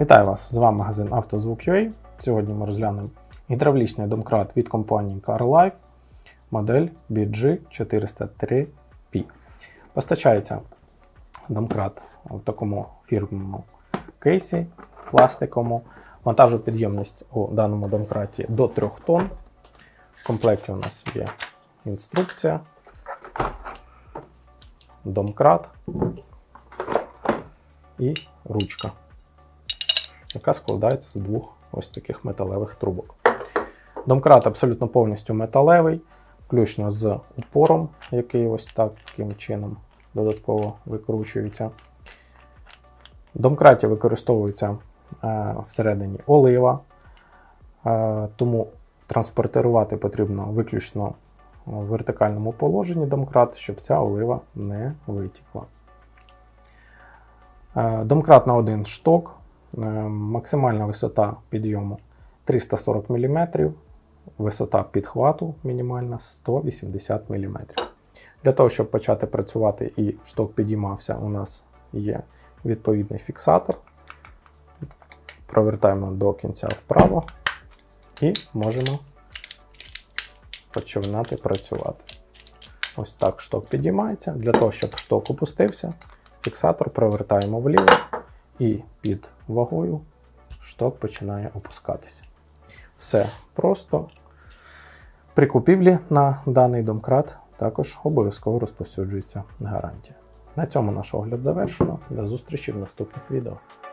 Вітаю вас! З вами магазин «Автозвук.UA». Сьогодні ми розглянемо гідравлічний домкрат від компанії CarLife, модель BG403P. Постачається домкрат в такому фірмовому кейсі пластиковому. Вантажопідйомність у даному домкраті до 3 тонн. В комплекті у нас є інструкція, домкрат і ручка, яка складається з двох ось таких металевих трубок. Домкрат абсолютно повністю металевий, включно з упором, який ось таким чином додатково викручується. В домкраті використовується всередині олива, тому транспортувати потрібно виключно в вертикальному положенні домкрат, щоб ця олива не витікла. Домкрат на один шток, максимальна висота підйому 340 мм, висота підхвату мінімальна 180 мм. Для того, щоб почати працювати і шток підіймався, у нас є відповідний фіксатор. Провертаємо до кінця вправо і можемо починати працювати. Ось так шток підіймається. Для того, щоб шток опустився, фіксатор провертаємо вліво і під вагою шток починає опускатися. Все просто. При купівлі на даний домкрат також обов'язково розповсюджується гарантія. На цьому наш огляд завершено. До зустрічі в наступних відео.